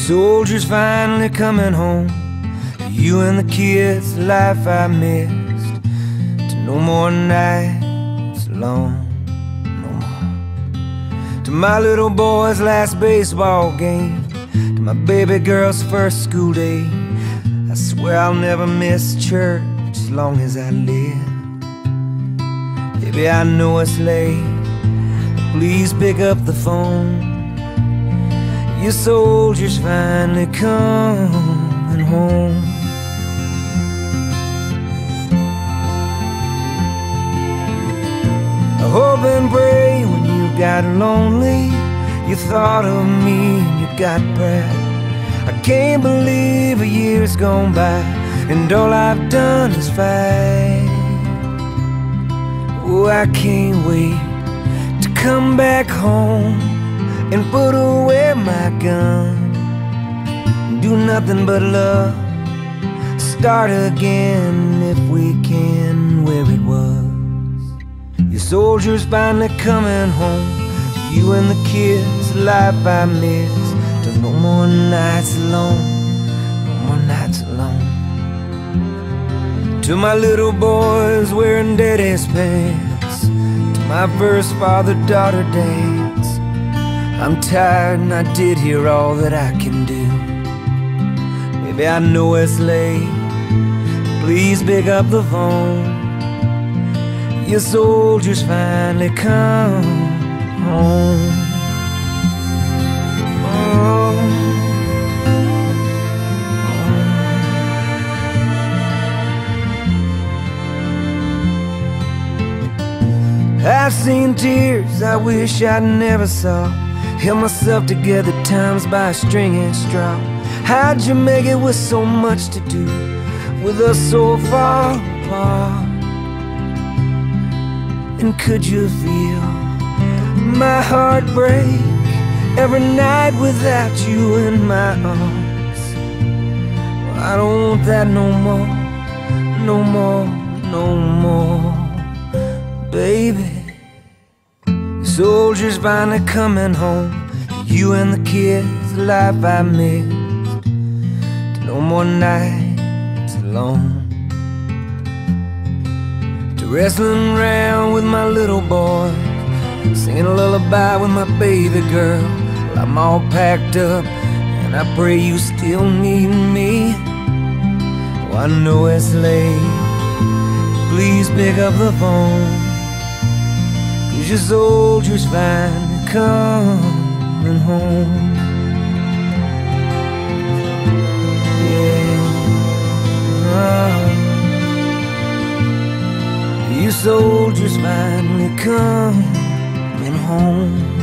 Soldiers finally coming home. You and the kids, the life I missed. To no more nights alone, no more. To my little boy's last baseball game, to my baby girl's first school day. I swear I'll never miss church as long as I live. Baby, I know it's late, please pick up the phone. Your soldiers finally coming home. I hope and pray when you got lonely, you thought of me and you got proud. I can't believe a year's gone by and all I've done is fight. Oh, I can't wait to come back home and put away my gun, do nothing but love, start again if we can where it was. Your soldiers finally coming home. You and the kids, the life I missed. To no more nights alone, no more nights alone. To my little boys wearing daddy's pants, to my first father-daughter dance. I'm tired and I did hear all that I can do. Maybe I know it's late, please pick up the phone. Your soldiers finally come home. Oh. I've seen tears I wish I never saw. Held myself together times by a string and straw. How'd you make it with so much to do, with us so far apart? And could you feel my heart break every night without you in my arms? Well, I don't want that no more, no more, no more, baby. Soldiers finally coming home. You and the kids, the life I missed. To no more nights alone. To wrestling around with my little boy, singing a lullaby with my baby girl. Well, I'm all packed up and I pray you still need me. Oh, I know it's late, please pick up the phone. Your soldiers finally coming home. Yeah. Your soldiers finally coming home.